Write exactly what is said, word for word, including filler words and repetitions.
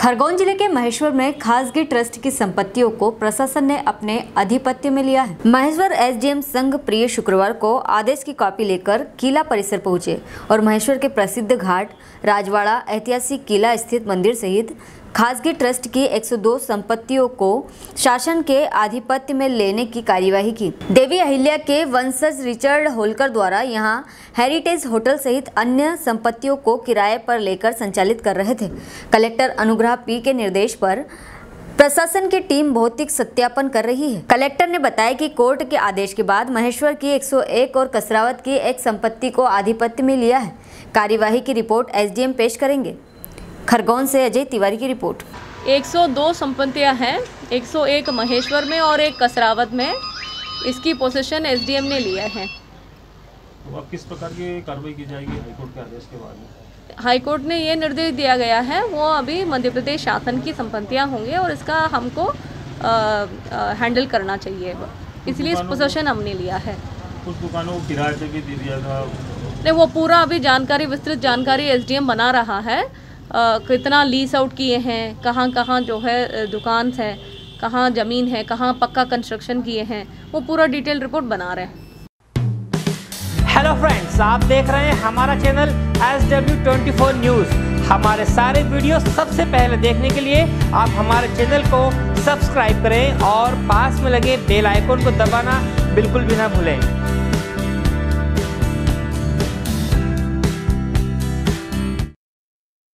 खरगोन जिले के महेश्वर में खासगी ट्रस्ट की संपत्तियों को प्रशासन ने अपने अधिपत्य में लिया है। महेश्वर एसडीएम संघ प्रिय शुक्रवार को आदेश की कॉपी लेकर किला परिसर पहुंचे और महेश्वर के प्रसिद्ध घाट राजवाड़ा ऐतिहासिक किला स्थित मंदिर सहित खासगी ट्रस्ट की एक सौ दो संपत्तियों को शासन के आधिपत्य में लेने की कार्यवाही की। देवी अहिल्या के वंशज रिचर्ड होलकर द्वारा यहां हेरिटेज होटल सहित अन्य संपत्तियों को किराए पर लेकर संचालित कर रहे थे। कलेक्टर अनुग्रह पी के निर्देश पर प्रशासन की टीम भौतिक सत्यापन कर रही है। कलेक्टर ने बताया कि कोर्ट के आदेश के बाद महेश्वर की एक सौ एक और कसरावत की एक संपत्ति को आधिपत्य में लिया है। कार्यवाही की रिपोर्ट एसडीएम पेश करेंगे। खरगोन से अजय तिवारी की रिपोर्ट। एक सौ दो संपत्तियां हैं, एक सौ एक महेश्वर में और एक कसरावत में। इसकी पोजीशन एसडीएम ने लिया है। तो अब किस प्रकार की कार्रवाई की जाएगी हाईकोर्ट के आदेश के बाद? हाईकोर्ट ने ये निर्देश दिया गया है, वो अभी मध्य प्रदेश शासन की संपत्तियां होंगे और इसका हमको हैंडल करना चाहिए, इसलिए इस पोजीशन हमने लिया है। कुछ दुकानों को किराए पे भी दे दिया था। नहीं, वो पूरा अभी जानकारी, विस्तृत जानकारी एसडीएम बना रहा है। Uh, कितना लीज आउट किए हैं, कहाँ कहाँ जो है दुकान है, कहाँ ज़मीन है, कहाँ पक्का कंस्ट्रक्शन किए हैं, वो पूरा डिटेल रिपोर्ट बना रहे हैं। हेलो फ्रेंड्स, आप देख रहे हैं हमारा channel S W twenty four news. हमारे सारे वीडियो सबसे पहले देखने के लिए आप हमारे चैनल को सब्सक्राइब करें और पास में लगे बेल आइकन को दबाना बिल्कुल भी ना भूलें।